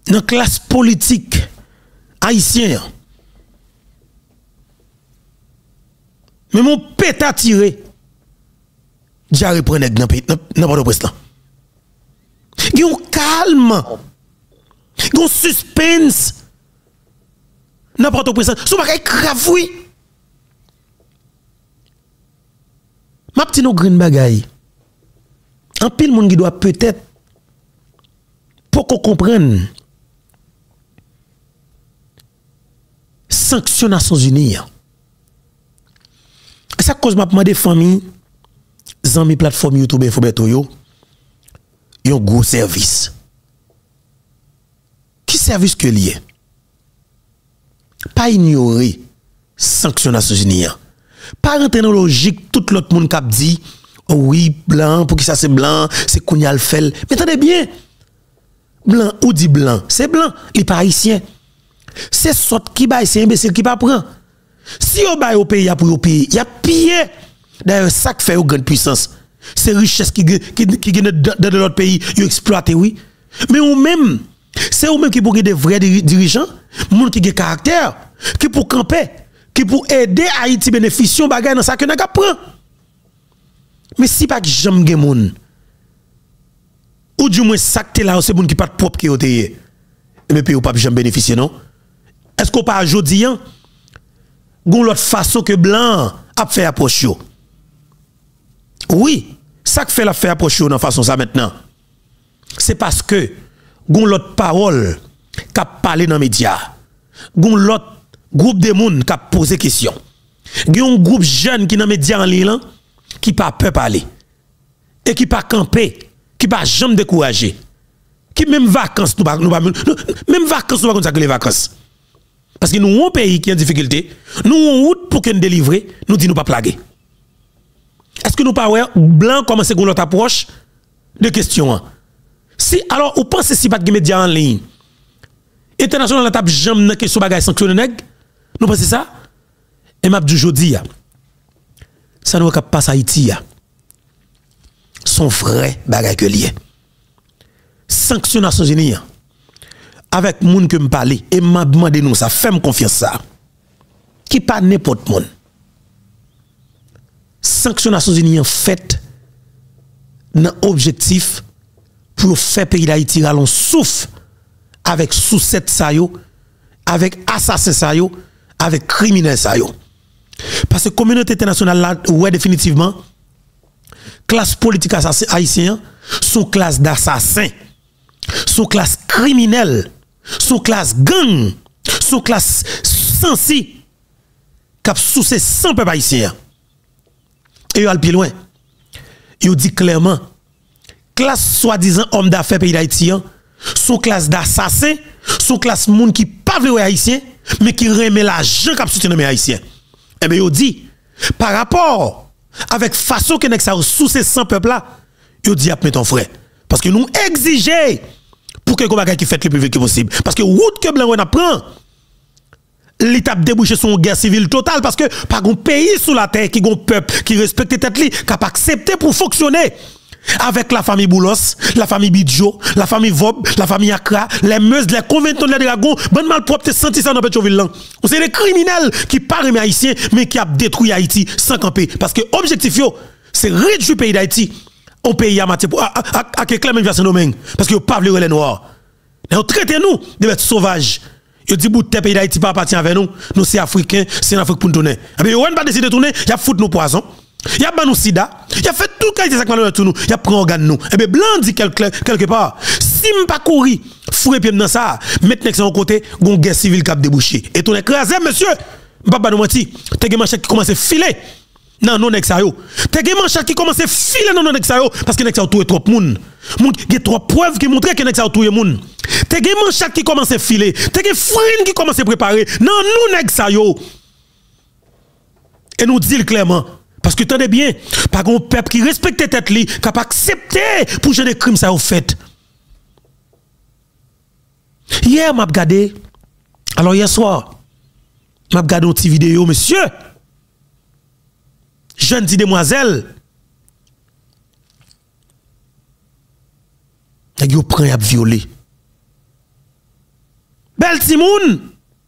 dans la classe politique haïtienne. Mais mon péta tiré, j'ai repris n'importe où président. Il y a un calme, il y a un suspense. N'importe où président. Ce n'est pas grave, oui. Ma petite green bagaille. En pile, monde qui doit peut-être, pour qu'on comprenne, sanction Nations Unies. Ça cause m'a demandé famille, zami plateforme YouTube Infobeto yo, yon gros service. Qui service que lié? Pas ignorer sanction Nations Unies. Pas rentrer dans la logique tout l'autre monde qui dit oh oui blanc pour qui ça c'est blanc, c'est Kounyal Fel. Mais attendez bien. Blanc ou dit blanc, c'est blanc, il pas haïtien. C'est sorte qui bail, c'est imbécile qui pas prend. Si on bail au pays pour au pays, il y a pillé. D'ailleurs ça qui fait une grande puissance. C'est richesse qui gagne dans l'autre pays, ils exploité oui. Mais ou même c'est ou même qui pour des vrais dirigeants, monde qui a caractère, qui pour camper, qui pour aider Haïti bénéficier bagay dans ça que n'a pas prend. Mais si pas jamais gen moun ou du moins ça que là c'est moun qui pas propre qui oté mais puis ou pas jamais bénéficier non. Est-ce qu'on pas jodi an gon l'autre façon que blanc a fait approche yo? Oui, ça que fait la fait approche yo dans façon ça maintenant. C'est parce que gon l'autre parole qu'a parlé dans média. Gon l'autre groupe de monde qu'a posé question. Gon groupe jeune qui dans média en ligne qui pas peur parler et qui pas camper, qui pas jamais décourager. Qui même vacances nous même vacances nous pas comme ça que les vacances. Parce que nous un pays qui est en difficulté, nous on route pour qu'on délivre, nous dit nous pas plaguer. Est-ce que nous pas ouais blanc commence à l'autre approche de question? Si alors vous pensez si pas de médias en ligne international la table jamais dans question bagage sanctionner nèg, nous pensez ça? Et m'a dit jodi ça nous cap passe Haïti son vrai bagage que lié. Sanction Nations Unies avec moun que me parler et m'a demandé nous ça fait me confiance ça. Qui pas n'importe monde. Sanction Nations Unies en fait dans objectif pour faire pays d'Haïti ralon souffle avec sous-set sa yo, avec assassin sa yo, avec criminel sa yo. Parce que la communauté internationale là ouais définitivement classe politique haïtienne sont classe d'assassins, sont classe criminelle, sont classe gang, sont classe sensi cap sous ces 100 peuples haïtiens. Et yo al plus loin. Yo dit clairement classe soi-disant homme d'affaires pays d'Haïtien sont classe d'assassins, sont classe moun qui pas vrai haïtien mais qui remet l'argent cap soutien les haïtiens. Et bien yo dit par rapport avec façon que ça sous ces 100 peuples là, yo dit ap met ton frère parce que nous exiger pour que bagay qui fait le plus vite possible parce que route que blanc on apprend l'étape déboucher son guerre civile totale parce que pas un pays sous la terre qui gon peuple qui respecte tête li capable accepter pour fonctionner avec la famille Boulos, la famille Bidjo, la famille Vob, la famille Accra, les Meuse, les conventons, les dragons, bonne malpropre, senti ça dans Pétionville là. C'est des criminels qui parlent haïtiens mais qui a détruit Haïti sans camper parce que objectif yo c'est réduire le pays d'Haïti au pays à matière à que Clément Versen domaine parce que pas les noirs. Nous traitez nous de bêtes sauvages. Yo dit bout de pays d'Haïti pas appartient avec nous, nous c'est africain, c'est en Afrique pour nous tourner. Mais yo on pas décider de tourner, y a foutre nos poisons. Y a ban nous sida, y a fait tout qualité ça malheur tout nous, y a prend organe nous. Et bien blanc dit quelque part, si m'pas courir, fourer pied dans ça, mettre nèg son côté, gon guerre civile cap déboucher. Et ton écrasé monsieur, m'pas pas nous mentir, t'es gen manchette qui commence à filer. Non nèg ça yo. T'es gen manchette qui commence à filer non nèg ça yo parce que nèg ça toué trop moun. Moun gen trop preuves qui montre que nèg ça toué moun. T'es gen manchette qui commence à filer, t'es gen frine qui commence à préparer. Non nous nèg ça yo. Et nous dit clairement parce que tenez bien, pas un peuple qui respecte tête li, qui pas accepté pour gérer des crimes ça au fait. Hier m'a regardé. Alors hier soir, m'a regardé une petite vidéo monsieur. Jeune petite demoiselle. Nèg yo prend y a violé. Bel Timoun.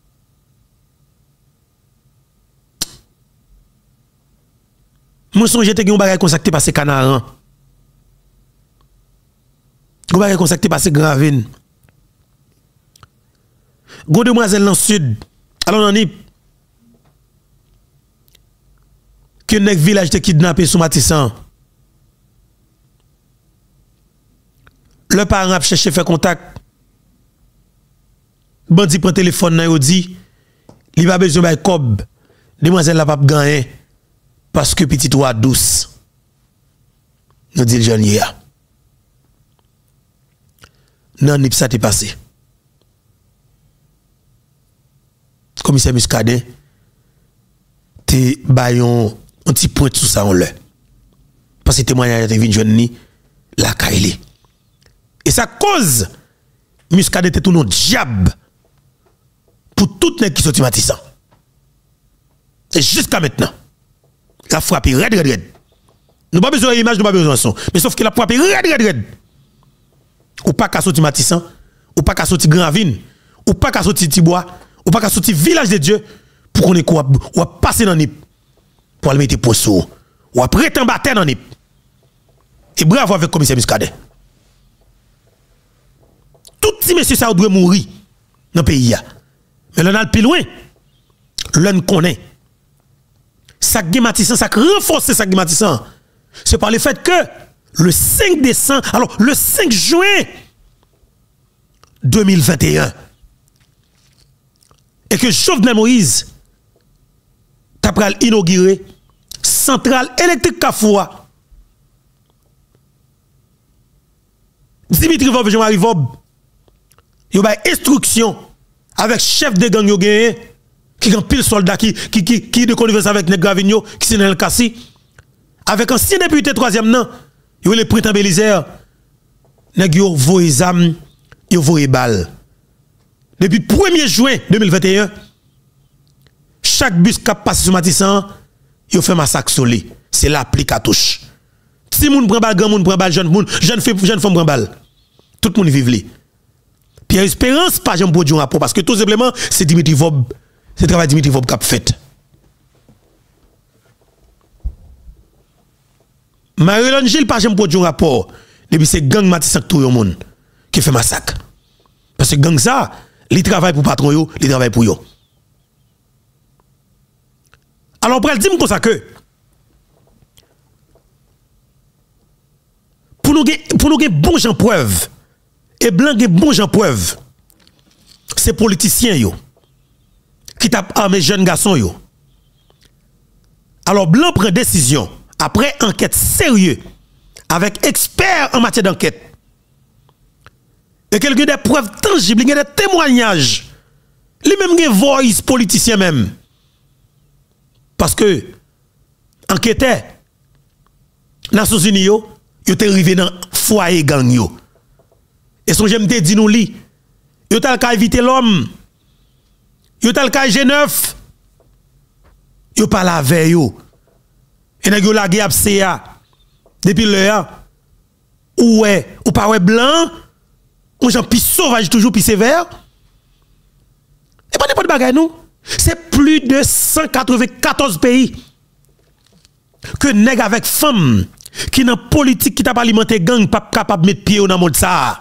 Moi, songe te gen bagay consacré passé Canaran. Gon bagay consacré passé Gravine. Gon demoiselle dans sud. Alors on y que nek village te kidnappé sous Matissan. Le parent a cherché faire contact. Bandi prend téléphone nan yo dit, li pas besoin bay cob. Demoiselle la pas gagner parce que petit roi douce. Nous dit le jeune hier. Non, ni ça t'est passé. Commissaire Muscadet, te bayon un petit point tout ça on le. Parce que témoignage te vinn jeune ni la kaili. Et ça cause Muscadet te tout non diable pour tout nèg qui sorti Matissan. C'est jusqu'à maintenant. La frappe red. Nous pas besoin d'image, nous pas besoin de son. Mais sauf que la frappe red. Ou pas qu'à sortir Matissan, ou pas qu'à sortir Gravine, ou pas qu'à sortir Tibois, ou pas qu'à sortir village de Dieu pour qu'on ait quoi ou à passer dans nip pour aller mettre poisson ou à prêter en bataille dans nip. Et bravo avec le commissaire Muscadet. Tout petit monsieur ça doit mourir dans le pays. Mais l'on a le plus loin. L'on connaît. Ça Matissan, ça renforce ça Matissan. C'est par le fait que le 5 décembre, alors le 5 juin 2021, et que Jovenel Moïse t'a inauguré centrale électrique Kafoua. Dimitri Vob, Jean-Marie Vob, il y a une instruction avec chef de gang yo gagné qui ont pile soldat qui de connivence avec Nèg Gravigno qui c'est dans le Kassi avec ancien député troisième nan yo le printemps Bélisaire nèg yo voye zam yo voye balle depuis 1er juin 2021 chaque bus qui passe sur Matissan yo fait massacre sur lui c'est l'appli cartouche si moun prend balle grand moun prend balle jeune femme prend balle tout le monde vive li Pierre Espérance pas jamais produit un rapport parce que tout simplement c'est Dimitri Vob c'est travail Dimitri Vob qui a fait. Marie-Hélène Gilles pas jamais produit un rapport depuis c'est gang Matissan tout le monde qui fait massacre. Parce que gang ça, il travaille pour patron yo, il travaille pour yo. Alors pour dire comme ça que pour nous gagner bon gens preuve et blanc gen bon gens preuve c'est politiciens yo qui tapent armé jeunes garçons yo. Alors blanc prend décision après enquête sérieuse avec experts en matière d'enquête et quelqu'un des preuves tangibles, des témoignages, les mêmes des voice politiciens même parce que enquêteur Nations Unies yo te arrivé dans foyer gang yo. Et son j'aime te dit nous li, yo tal ka éviter l'homme. Yo tal ka G9. Yo pas la veille yo. Et nèg yo la guerre CA depuis l'heure. Ouais, ou pas ouais blanc, on j'en pis sauvage toujours pis sévère. Et pas n'importe bagay nous. C'est plus de 194 pays que nèg avec femme qui dans politique qui t'a pas alimenté gang pas capable mettre pied dans monde ça.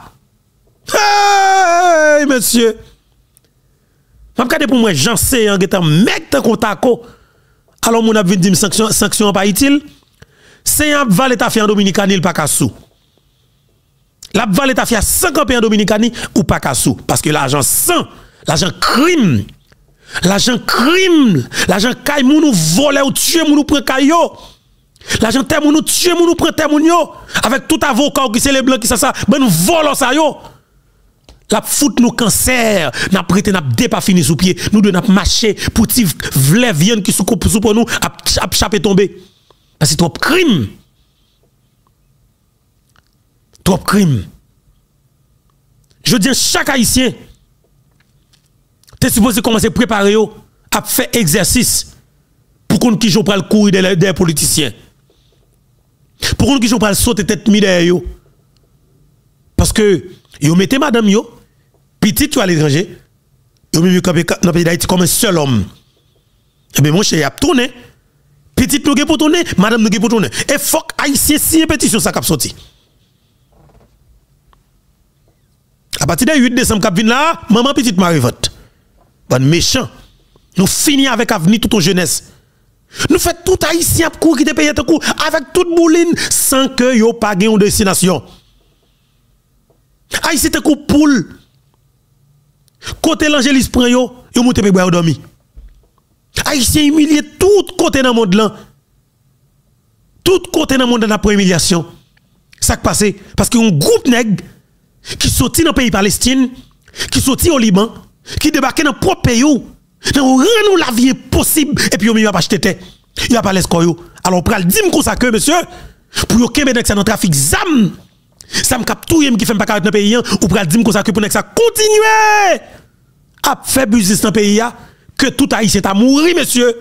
Hey, monsieur. Je regarde pour moi, j'en sais, en étant mec de Contako. Alors, mon a venu dire sanction pas utile. C'est un valet ta fait en Dominicani, pas cassou. La valet ta fait 50 pays en Dominicani ou pas cassou. Parce que l'argent sang, l'argent crime, l'argent caille, nous voler ou tuer, nous prend caillot. L'argent terre, nous tuer, nous prend terre, avec tout avocat qui c'est les blancs qui ça, ben nous volons ça yo. La fout nous cancer, n'a prêté n'a pas fini sous pied, nous de n'a marcher pour ti vle vienne qui sous pour nous a chapé tomber. Parce que trop crime. Trop crime. Je dis chaque haïtien t'es supposé commencer à préparer à faire exercice pour qu'on qui joue pas le courir des politiciens. Pour qu'on qui joue pas le sauter tête mi derrière yo. Parce que yo mettez madame yo petite à l'étranger Yo même campé dans le pays d'Haïti comme un seul homme. Et bien mon cher, y a tourné. Petite nous pour tourner, madame nous pour tourner. Et faut que haïtien signer pétition ça cap sorti. À partir du 8 décembre cap vinn là, maman petite Marie vote. Bon méchant. Nous finissons avec avenir toute jeunesse. Nous faisons tout haïtien pour qui te paye tout avec toute bouline sans que yo pas gagne une destination. Haïtien te coup poule. Côté l'angélis prend yo monte pe boire dormi. Haïtien humilié tout côté dans le monde là. Tout côté dans le monde dans la humiliation. Ça qui passe parce que un groupe nèg qui sorti dans le pays Palestine, qui sorti au Liban, qui débarque dans le propre pays, dans rend la vie impossible et puis il a pas acheté terre. Il a pas l'escroc. Alors pral dire comme ça que monsieur pour yo kembe nek ça dans trafic zam. Ça me cap tout qui fait pas dans le pays ou pral dire comme ça que pour nek ça continuer à faire business dans le pays que tout haïtien t'a mouru monsieur.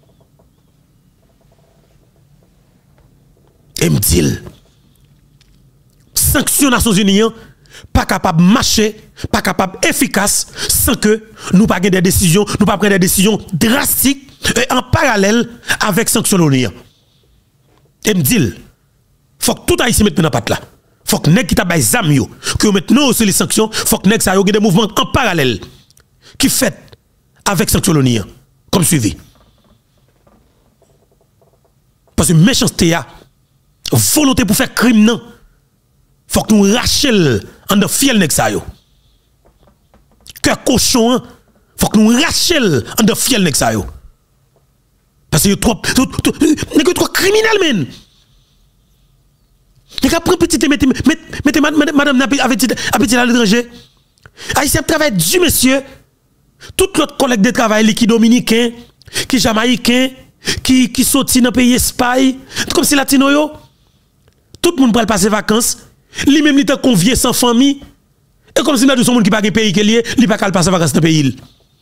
Et me dit sanction Nations Unies pas capable de marcher, pas capable efficace sans que nous pas des décisions, nous pas prendre des décisions drastiques et en parallèle avec sanction l'ONU. Et me dit faut que tout haïtien mette dans patte là. Faut que nèg qui t'a bay zam yo, que maintenant sur les sanctions, faut que nèg ça yo des mouvements en parallèle qui fait avec sanction l'ONU comme suivi. Parce que méchanceté a volonté pour faire crime non. Faut que nous rachel en de fiel nek sa yo. Que cochon, faut que nous rachel en de fiel nek sa yo. Parce que trop criminel men. Nek a pris petit mettez madame appétit à l'étranger. Haïtien travail du monsieur. Tout l'autre collègue de travail qui dominicain, qui jamaïcain, qui sorti dans pays Espagne, comme si latino yo. Tout le monde peut passer vacances. Lui même il t'a convié sans famille et comme si nous son monde qui pas de pays qui lié il pas qu'à passer vacances dans pays.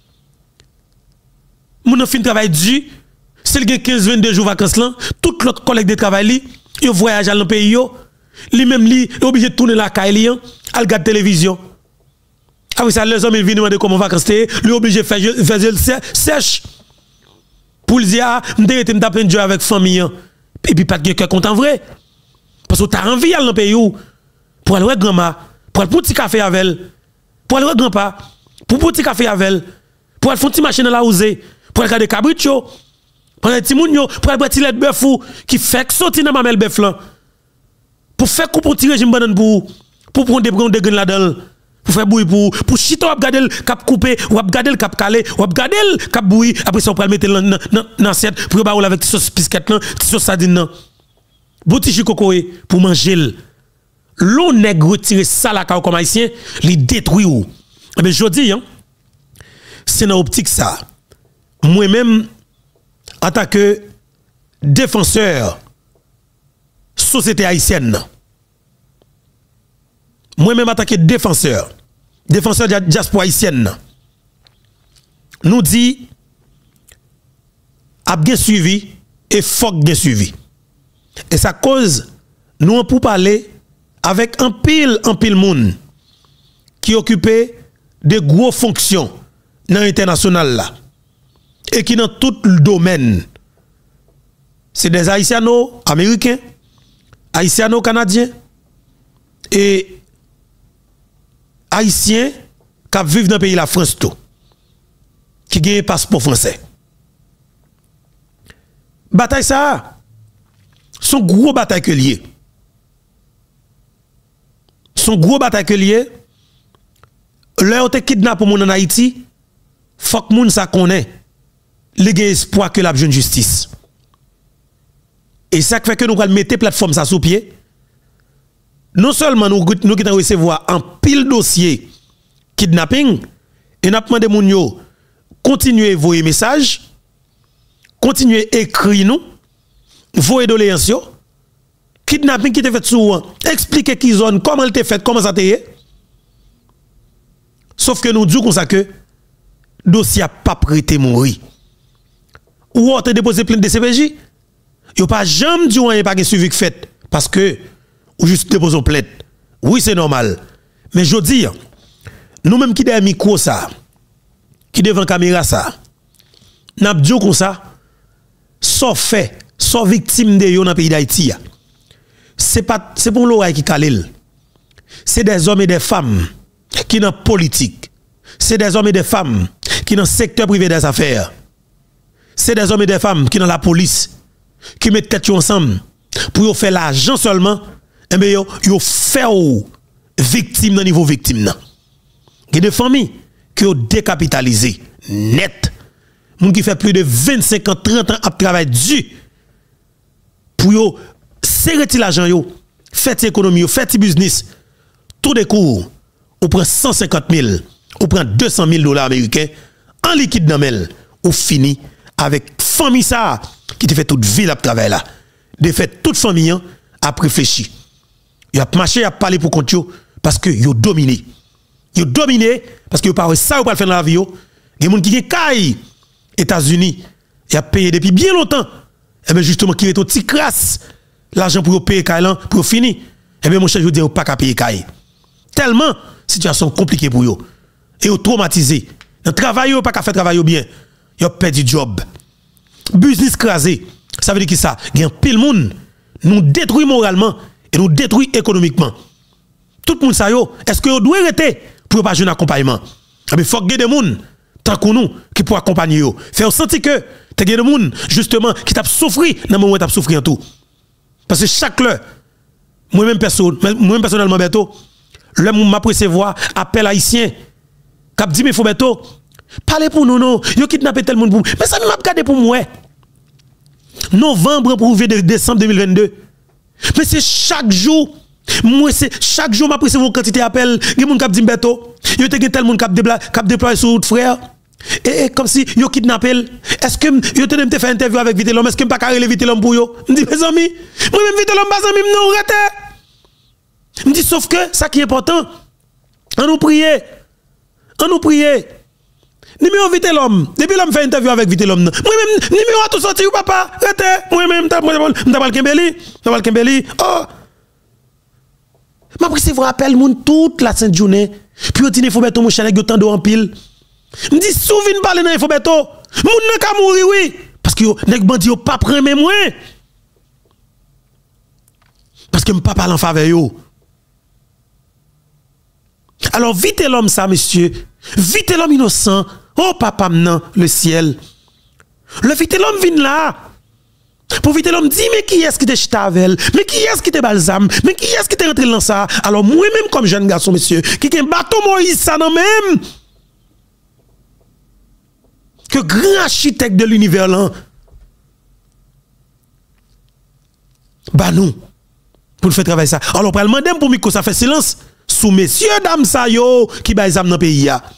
Mon fin travail du c'est le 15 22 jours vacances là tout l'autre collègue de travail li yo voyage dans pays yo lui même li obligé de tourner la caille al regarder télévision. Après ça les hommes ils viennent demander comment vacances té lui obligé faire sèche pour dire ah m'était me taper un avec famille et puis pas de cœur content vrai parce que t'as envie dans pays où pour aller voir grand-mère, pour aller pour petit café avec elle, pour aller voir grand-papa, pour petit café avec elle, pour aller faire une petite machine à la oser, pour aller regarder cabricho, pour aller petit mounio, pour aller boire petit lait de bœuf qui fait sortir dans ma mamelle bœuf là. Pour faire couper petit régime banane pour prendre des graines là-dedans, pour faire bouillir pour chiter ou regarder le cap coupé, ou regarder le cap calé, ou regarder le cap bouillir, après ça on peut mettre dans assiette pour baoul avec sauce biscuit là, sauce sardine là. Bouti chicocoé pour manger. L'on nèg retire ça la comme haïtien, li détruit ou. Mais je dis c'est dans optique ça. Moi même en tant que défenseur société haïtienne. Moi même en tant que défenseur de la diaspora haïtienne. Nous dit a bien suivi et faut bien suivi. Et ça cause nous pour parler avec un pile monde qui occupait de gros fonctions dans l'international là et qui dans tout le domaine. C'est des haïtiano-américains, haïtiano-canadiens et haïtiens qui vivent dans le pays la France tout, qui ont un passeport français. Bataille ça, son gros bataille que lié. Son gros bataille que lié. Leur te kidnappé pour moun en Haïti, faut que moun ça connaît. Les gen espoir que la jeune justice. Et ça fait que nous allons mettre plateforme ça sous pied. Non seulement nous qui recevoir un pile dossier kidnapping et n'a demandé moun yo continuer voyer message, continuer écrire nous, voyer doléances yo, kidnapping qui te fait souvent, expliquer qui zone, comment elle te fait, comment ça te est. Sauf que nous disons comme ça que dossier a pas prêté mourir. Ou on te déposé plainte de CPJ, yo pas jamais dit rien pas de suivi fait parce que ou juste déposer plainte. Oui, c'est normal. Mais je dis nous même qui des micro ça, qui devant caméra ça. N'a dit comme ça, soit fait, soit victime de yo dans le pays d'Haïti. C'est pour l'oreille qui calil. C'est des hommes et des femmes qui dans politique. C'est des hommes et des femmes qui dans le secteur privé des affaires. C'est des hommes et des femmes qui dans la police qui mettent tête ensemble pour faire l'argent seulement. Et bien yo faire victime dans niveau victime. Il y a des familles qui ont décapitalisé net. Moun qui fait plus de 25 ans, 30 ans à travail dur pour yo serrer l'argent yo, faire l'économie, faire le business. Tout de cours, on prend 150 000, on prend 200 000 $ américains en liquide dans mel, on finit avec famille ça qui te fait toute ville à travail là. De fait toute famille a réfléchi. Il a marché, il a parlé pour compte parce que yo dominé. Yo dominé parce que yo pas ça ou pas le faire dans la vie yo. Des gens qui gen kay États-Unis, il a payé depuis bien longtemps. Et bien justement qui est petit crasse l'argent pour payer kay là pour finir. Et bien mon cher je dis pas qu'à payer kay. Tellement situation compliquée pour yo. Et yo traumatisé. Dans travail yo pas qu'à faire travail bien. Yo perdu job. Business crasé. Ça veut dire que ça, gen pile monde nous détruit moralement et nous détruit économiquement. Tout le monde ça yo, est-ce que vous doit arrêter pour pas jouer un accompagnement? Mais faut que des gens tant que nous qui pour accompagner yo. Faire sentir que tu des gens justement qui t'a souffri dans le moment où t'a souffri en tout. Parce que chaque heure moi-même personnellement Beto, le m'a recevoir appel haïtien cap dit mais faut Beto parlez pour nous non, yo kidnappé tel monde pour mais ça m'a regardé pour moi. Novembre pour décembre 2022. Mais c'est chaque jour moi c'est chaque jour m'a recevoir quantité appel, gen moun k'ap di Beto, yo te gen tel moun k'ap déployer sur frère. Et comme si yo kidnappé, est-ce que yo te faire interview avec Vite l'homme, est-ce que pas carré Vite l'homme pour yo? Me dit mes amis, moi même Vite l'homme pas ami non arrêtez. Me dit sauf que ça qui est important, on nous prier. On nous prier. Numéro Vite l'homme, depuis l'homme fait interview avec Vite l'homme. Moi même numéro a tout sorti ou papa, arrêtez. Moi même m'ta Kembeli. Oh. M'a pris voir appel moun toute la sainte journée. Puis on dit faut mettre mon chien yo tant en pile. Me dit souviens parler dans faut mettre moun nan ka mourir oui parce que nèg bandi yo pas prend même moi. Parce que m'pa parler en faveur yo. Alors vite l'homme ça monsieur, vite l'homme innocent. Oh papa nan le ciel. Le vite l'homme vient là. Pour vite l'homme dit mais qui est-ce qui te chitavel, mais qui est-ce qui te balsam, mais qui est-ce qui te rentré dans ça? Alors moi-même comme jeune garçon monsieur, qui a un bateau Moïse ça non même. Que grand architecte de l'univers là. Bah nous pour faire travailler ça. Alors pour demander pour micro ça fait silence sous messieurs dames ça yo qui ba exam dans pays ya.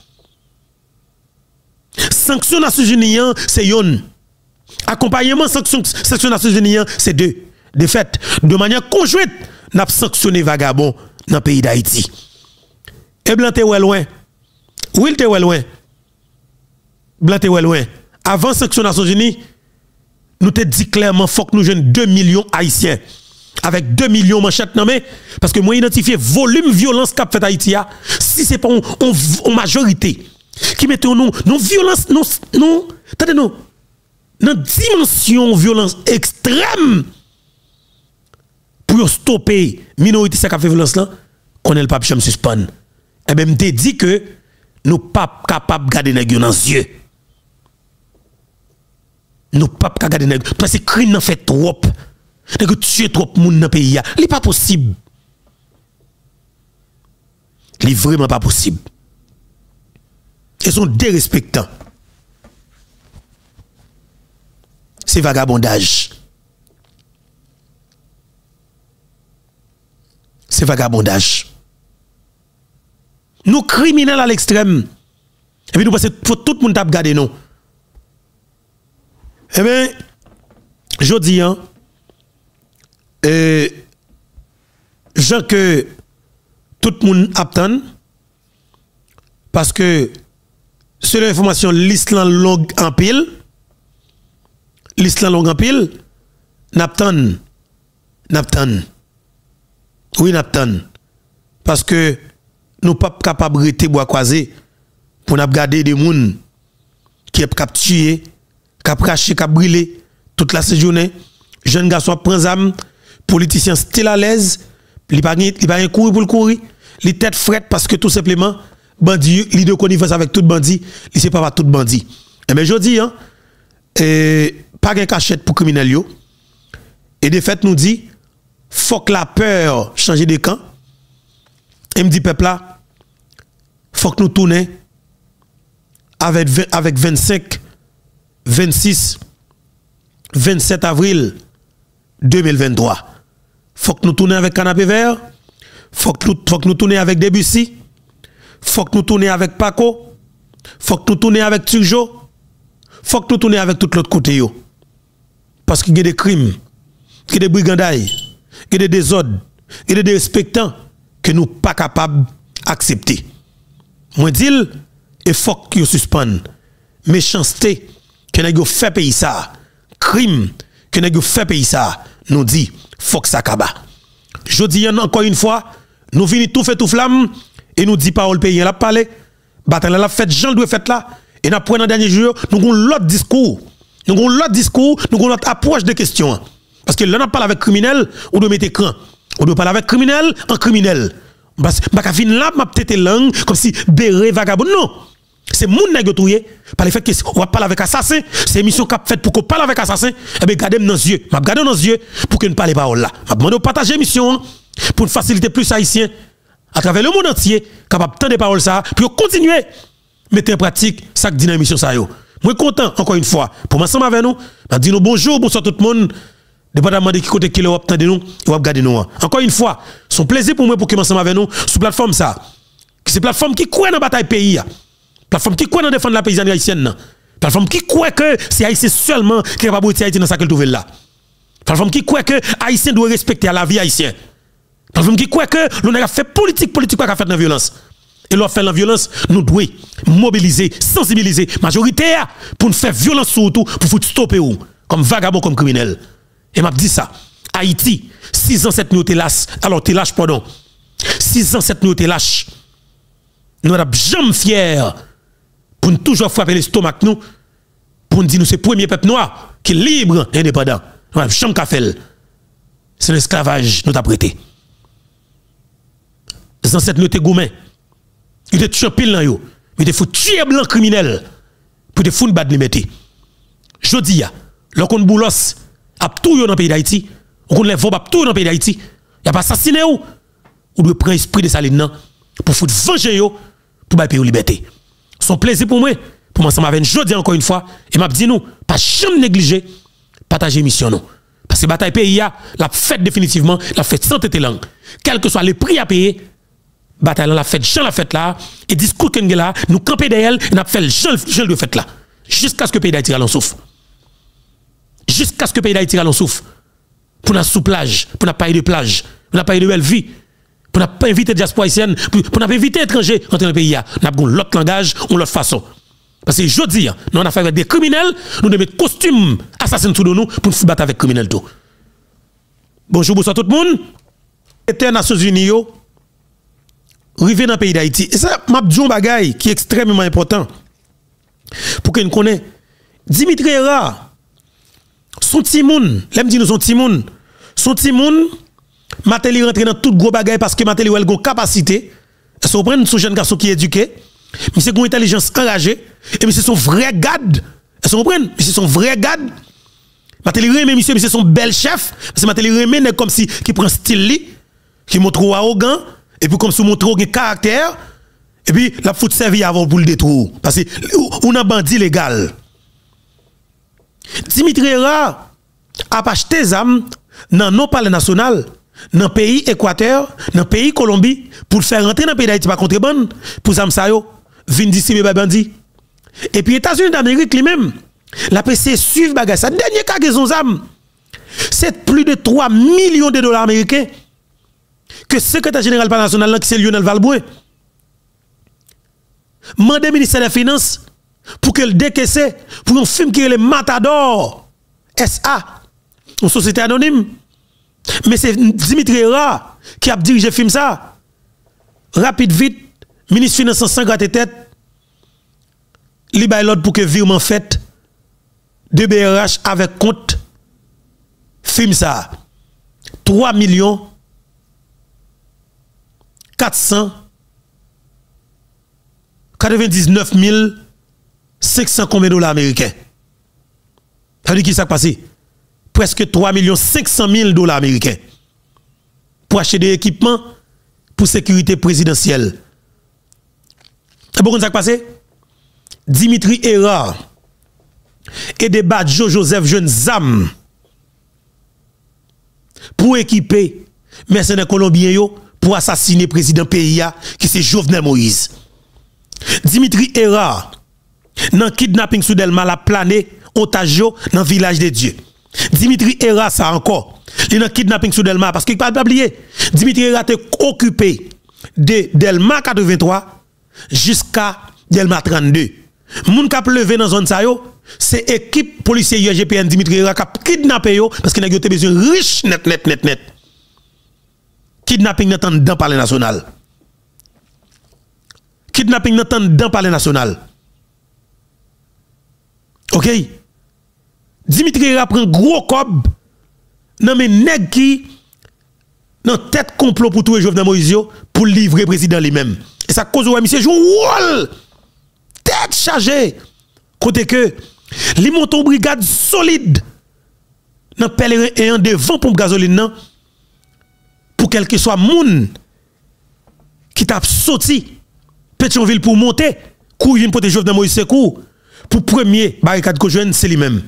Sanction Nations Unies c'est yon. Accompagnement sanction Nations Unies c'est deux. De fait, de manière conjointe, n'a sanctionné vagabond dans le pays d'Haïti. Et blanc te loin. Will te loin. Blanc te loin. Avant sanction Nations Unies, nous te dit clairement faut que nous jeunes 2 millions haïtiens avec 2 millions manchettes nommées parce que moi identifier volume violence qu'a fait Haïti si c'est pas en majorité qui mettons nous violence non attendez non dans dimension violence extrême pour stopper minorité ça qui fait violence là qu'on est le pape cham suspend et même te dit que nous pas capable garder nèg dans yeux nous pas capable garder nèg parce que crime n'a fait trop que tuer trop monde dans pays il pas possible il vraiment pas possible ils sont dérespectants. C'est vagabondage. C'est vagabondage. Nous criminels à l'extrême. Et puis nous pensons que tout le monde tape garder nous. Eh bien, je dis, gens que tout le monde attend, parce que c'est l'information l'Islam longue en pile. L'Islam longue en pile. Naptan. Oui, Naptan. Parce que nous ne sommes pas capables de rester bois croisé pour nous garder des gens qui est capturé, qui a craché, qui a brûlé toute la journée. Jeune garçon prend âme, politicien still à l'aise, il pas courir pour le courir, il tête frette parce que tout simplement bandit, il de connivence avec tout bandit, il sait pas tout bandit. Et mais je dis hein, pas de cachette pour criminel yo. Et de fait nous dit faut que la peur change de camp. Et me dit peuple là, faut que nous tournions avec 25 26 27 avril 2023. Faut que nous tournions avec Canapé Vert, faut que nous tournions avec Debussy, faut que nous tournions avec Paco, faut que nous tournions avec Turjo, faut que nous tournions avec tout l'autre côté yo. Parce qu'il y a des crimes, il y a des brigandailles, il y a des désordres, il y a des respectants que nous pas capables d'accepter. Moi dis il faut que vous suspendez méchanceté que nous fait pays ça, crime que nous fait pays ça, nous dit faut que ça kaba. Je dis encore une fois, nous venons tout fait tout flamme et nous dit parole pays la parler, bataille la fête Jean doit fait là et n'a pris dans dernier jour, nous avons l'autre discours. Nous avons l'autre discours, nous avons l'autre approche de questions. Parce que là on parle avec criminel, on doit mettre écran. On doit parler avec criminel en criminel. Parce que fin là m'a tête langue comme si béré vagabond non. C'est mon nèg touyer par le fait que on va parler avec assassin, c'est émission qu'a fait pour qu'on parle avec assassin, et bien gardez dans les yeux, m'a garder dans les yeux pour que ne parle parole là. M'a demandé de partager émission pour faciliter plus haïtiens à travers le monde entier capable de tendre paroles ça pour continuer mettre en pratique ça que dit dans émission ça yo. Moi content encore une fois pour m'ensemble avec nous, m'a dit nous bonjour, bonsoir tout le monde. Dépendamment de qui côté qui le va attendre nous, il va regarder nous. Encore une fois, son plaisir pour moi pour que m'ensemble avec nous sur plateforme ça. C'est plateforme qui croit dans la bataille pays. Plateforme qui croit dans défendre la paysanne haïtienne. Plateforme qui croit que c'est haïtien seulement qui est capable de Haïti dans sa qu'elle trouve là. Plateforme qui croit que haïtien doit respecter la vie haïtienne. Plateforme qui croit que l'on a fait politique pas fait dans la violence. Et l'on fait la violence, nous devons mobiliser, sensibiliser majoritaire pour nous faire violence surtout pour stopper ou comme vagabond comme criminel. Et m'a dit ça. Haïti 6 ans 7 nuits t'es lâche. Alors t'es lâche pardon. 6 ans 7 nuits t'es lâche. Nous sommes jamais fiers pour nous toujours frapper l'estomac nous pour nous dire nous c'est le premier peuple noir qui est libre et indépendant. Nous sommes jamais fait. C'est l'esclavage nous t'a prêté. Les ancêtres nous étaient gourmets. Ils étaient champil dans yo. Ils étaient foutus tuer blanc criminel pour te foutre bad liberté. Jodi ya, l'on boulos a tout yo dans le pays d'Haïti, on les vob a tout dans le pays d'Haïti. Y a pas assassiné ou doit prendre esprit de saline pour foutre venger yo pour ba pays liberté. Son plaisir pour moi ensemble avec jodi encore une fois et m'a dit nous pas jamais négliger partager mission nous. Parce que bataille pays a la fête définitivement, la fête sans tête langue. Quel que soit le prix à payer, bataille la fête, Jean la fête là, et discours que là, nous camper derrière, et nous fait Jean de fête là. Jusqu'à ce que le pays d'Haïti en souffre. Jusqu'à ce que le pays d'Haïti en souffre. Pour nous sous plage, pour nous payer de plage, pour nous payer de belle vie, pour nous pas inviter diaspora haïtienne, pour nous inviter étrangers dans le pays. Nous avons l'autre langage ou l'autre façon. Parce que je dis, nous avons affaire avec des criminels, nous devons mettre costume assassin sous nous pour nous battre avec les criminels tout. Bonjour, bonsoir tout le monde. Les Nations Unies, arrivé dans le pays d'Haïti. Et ça, m'a dit un bagay qui est extrêmement important. Pour que nous connaissions. Dimitri Era, son timoun, l'aime dit nous son timoun. Son timoun, Matéli rentre dans tout gros bagay parce que Matéli a une capacité. Est-ce que vous prenez ce jeune garçon qui est éduqué? Mais c'est une intelligence enragée. Et mais c'est son vrai gade. Est-ce que vous comprenez? Mais c'est son vrai gade. Matéli remet monsieur, mais c'est son bel chef. Parce que Matéli remet comme si qui prend style li, qui montre arrogant. Et puis comme si montre un caractère. Et puis la fout servir avant pour le détruire. Parce que on a bandit légal. Dimitri Era a acheté des armes dans nos palais national, dans le pays Équateur, dans le pays Colombie, pour le faire rentrer dans le pays d'Haïti par contrebande, pour les armes vin distribuer bandit. Et puis États-Unis d'Amérique lui-même, la PC suivre bagay ça. Dernier cargaison d'armes, c'est plus de 3 millions de dollars américains que le secrétaire général national, qui c'est Lionel Valbouin, mande le ministère des Finances pour que le décaisse pour un film qui est le Matador SA, une société anonyme. Mais c'est Dimitri Era qui a dirigé le film ça. Rapide, vite, ministre des Finances sans gratter tête. li bay l'ordre pour que virement fait de BRH avec compte film ça 3 millions 499 500 combien dollars américains. Ça veut dire qui ça passé? Presque 3 500 000 dollars américains pour acheter des équipements pour sécurité présidentielle. Et pourquoi ça passé? Dimitri Erard et des Badjo Joseph Jeune Zam pour équiper mercenaires colombiens yo pour assassiner le président PIA qui c'est Jovenel Moïse. Dimitri Erard dans kidnapping sous Delma la plané Otagio dans village de Dieu. Dimitri Erard ça encore. Il dans kidnapping sous Delma parce qu'il pas oublier. Dimitri Erard était occupé de Delma 83 jusqu'à Delma 32. Moun k'ap levé dans zone ça yo, c'est équipe policier UGPN Dimitri Erard k'ap kidnappé yo parce qu'il a eu besoin riche net. Kidnapping n'entend dans palais national. Kidnapping n'entend dans palais national. OK? Dimitri Erard prend gros cob nan men nèg qui dans tête complot pour tout Jovenel Moïse pour livrer président lui-même. Et ça cause ouais monsieur joue rôle tête chargée côté que li monte une brigade solide dans pèlerin et en devant pompe gasoline nan pour quel que soit moun qui t'a sorti Pétionville pour monter courir une protéger Jovenel Moïse secours pour premier barricade que joine c'est lui-même.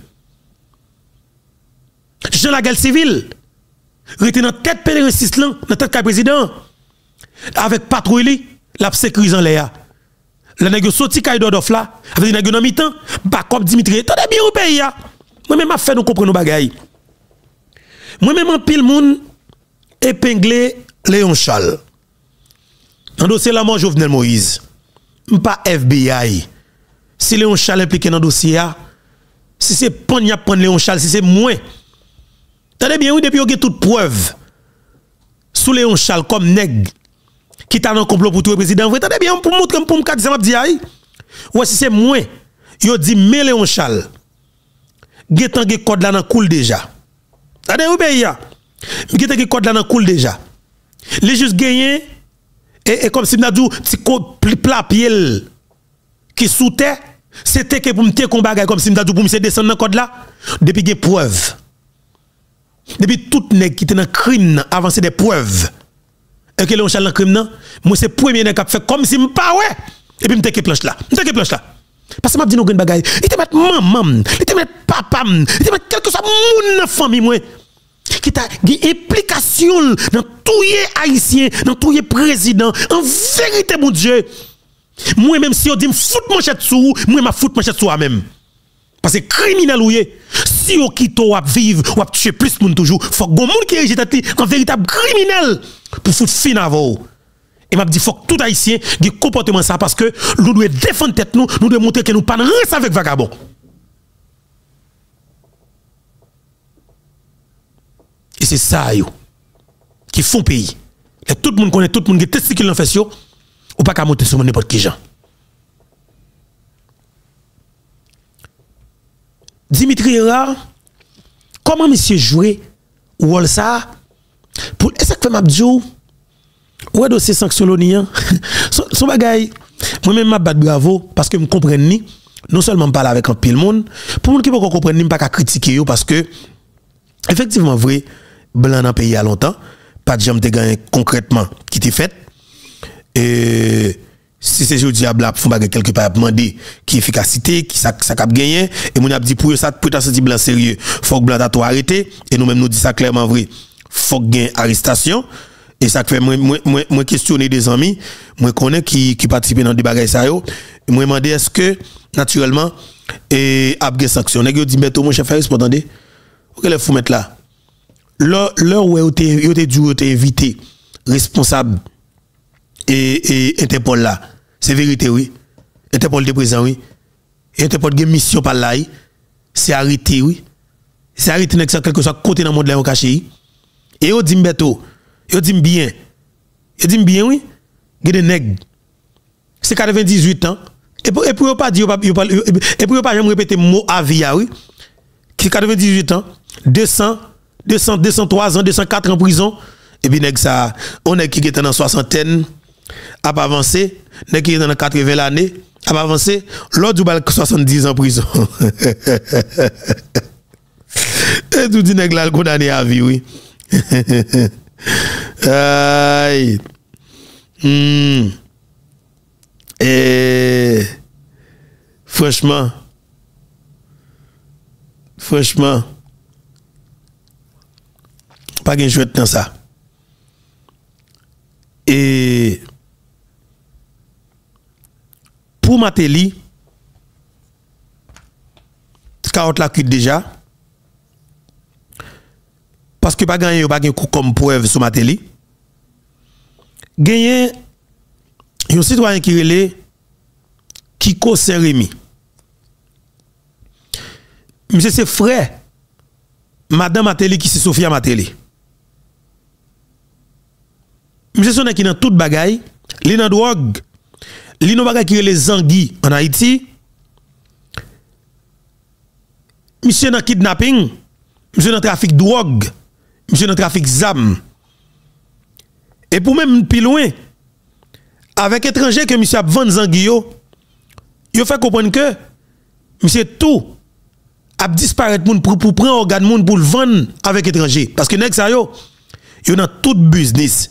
Jean la guerre civile rete dans tête pèlerin 6 lan dans tête ka président avec patrouille la sécurise en l'air. Le nèg sorti kay d'odof là avec nèg dans mi-temps backup Dimitri attendez bien au pays ya. Moi même a fait nous comprendre nos bagaille. Moi même en pile moun épinglé Léon Charles. Dans dossier la mort Jovenel Moïse. Pas FBI. Si Léon Charles impliqué dans dossier si c'est pas y a prendre Léon Charles si c'est moins. Attendez bien oui depuis on a toute preuve sous Léon Charles comme nèg qui t'a dans complot pour tout le président. Vous attendez bien pour montrer pour me dire ça m'a dit aïe. Ouais si c'est moins yo dit mais Léon Charles getan ge code là dans coule déjà. Attendez oui ben ya. Getan ge code là dans coule déjà. Les juste gagné et comme si m'a dit ti plat pied qui sous terre c'était que pour me te combat comme si m'a dit pour me descendre dans code là depuis des preuves. Depuis tout nèg qui était dans crime avancer des preuves. Et que Léon Charles dans crime moi c'est premier nèg qui fait comme si m'pas ouais et puis m'te planche là. Parce que m'a dit nous une bagaille, il te met maman, il te met papa, il te met quelque chose moun dans famille moi qui t'a implication dans tout les haïtien, dans tout les président. En vérité mon Dieu. Moi même si on dit me fout manchette sous, moi m'a fout manchette sous même. Parce que criminel ouye, si on quitte ou vivre ou tuer plus moun toujours, faut que moun qui est un véritable criminel pour foutre fin à vous. Et m'a dit faut que tout haïtien ait comportement ça parce que nous devons défendre tête nous devons montrer que nous pas reste avec vagabond. Et c'est ça yo qui font pays. Et tout le monde connaît tout le monde qui testicule en fait ou pas qu'à monter sur n'importe qui gens. Dimitri Erard, comment monsieur jouer ou ça pour est-ce que m'a dit ouais dossier sanction l'ONU son bagay moi même m'a bat bravo parce que me comprenne ni non seulement parler avec un pile monde pour monde qui pas comprendre ni pas qu'à critiquer yo parce que effectivement vrai blanc dans pays a longtemps pas de jambe te gagné concrètement qui t'est fait et si c'est jodi a bla font bagay quelque part demander qui efficacité qui ça cap gagné et mon a dit pour ça pour ta senti blanc sérieux faut que blanc ta tout arrêter et nous même nous dit ça clairement vrai faut gain arrestation et ça fait moi questionner des amis moi connais qui participer dans des bagages ça yo moi demander est-ce que naturellement et a des sanctions nèg yo dit mettre mon chef pour attendez OK les fou mettre là l'heure où yo te invité responsable et Interpol là c'est vérité oui Interpol est présent oui Interpol a mission par là c'est arrêté oui c'est arrêté quelque soit côté dans monde là on caché et yo dit mbeto yo dit bien oui gade nèg c'est 98 ans Et pour pas dire et pour pas jamais répéter mot avis oui. Qui 98 ans, 203 ans, 204 ans en prison et puis nèg ça on est qui était dans soixantaine a pas avancé, nèg qui est dans 80 l'année a pas avancé, l'autre bal 70 ans en prison. Et tout dit nèg là condamné à vie oui. Aïe. Et franchement pas de jouet dans ça. Et pour Matéli, carotte la cuite déjà. Parce que pas gagné comme preuve sur Matéli. Gagné un citoyen qui relève Kiko Saint-Rémy. Monsieur c'est frère Madame Matéli qui c'est Sophia Matéli. Monsieur son qui dans toute bagaille, li dans drogue, li dans bagaille qui relève Zangui en Haïti. Monsieur dans kidnapping, monsieur dans trafic de drogue, monsieur dans trafic zam. Et pour même plus loin, avec étranger que monsieur a vendu Zangui yo fait comprendre que monsieur tout a disparaître pour prendre organe moun pour le vendre avec étranger parce que nèg sa yo dans tout business.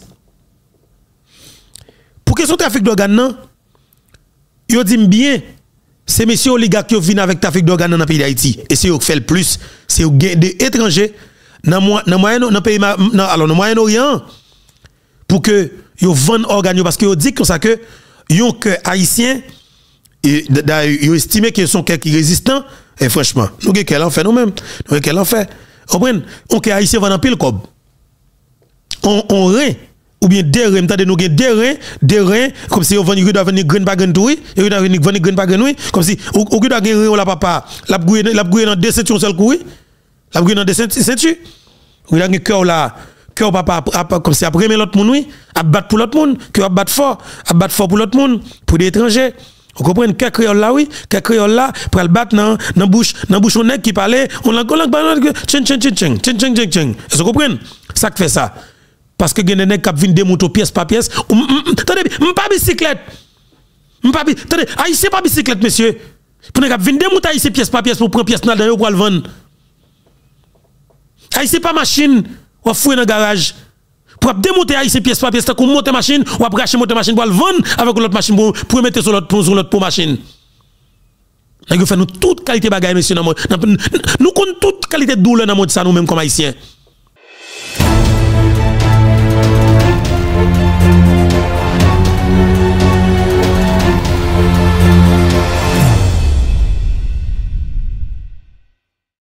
Pour que son trafic d'organes nan yo dit bien c'est messieurs oligarques qui viennent avec trafic d'organes dans le pays d'Haïti et c'est eux qui fait le plus, c'est eux des étrangers dans Moyen-Orient pour que yo vendent organes parce que yo dit comme ça que yon que haïtien et yo estimé qu'ils sont quelques résistants et franchement nous quel en fait nous même nous quel en fait comprendre on que haïtien va dans pile cob on rein ou bien des reins m'tande nous des reins comme si on doit venir grain pas grain tout oui et doit venir grain pas grain oui comme si ou doit gagner rein la papa la gouiller dans deux ceintures seul coup oui la gouiller dans deux ceintures ou doit gagner cœur là cœur papa comme si après l'autre monde oui à battre pour l'autre monde que à battre fort pour l'autre monde pour des étrangers. Vous comprenez que créole là oui, que créole là pour le battre dans bouche on nèg qui parlait, on la ching. Est-ce que vous comprenez? Ça fait ça. Parce que gen nèg qui viennent des motos pièce par pièce. Attendez, pas bicyclette. Attendez, haïtien pas bicyclette monsieur. Pour nèg qui viennent des motos haïtien pièce par pièce pour prendre pièce dans yo pour le vendre. Haïtien pas machine, ou fouiller dans garage. Pour démonter haïtien pièce par pièce, pour monter machine, ou après racheter monter machine pour le vendre avec l'autre machine pour mettre sur l'autre machine. Nous faisons toute qualité bagaille monsieur nous connaissons toute qualité de douleur dans monde ça nous même comme haïtiens.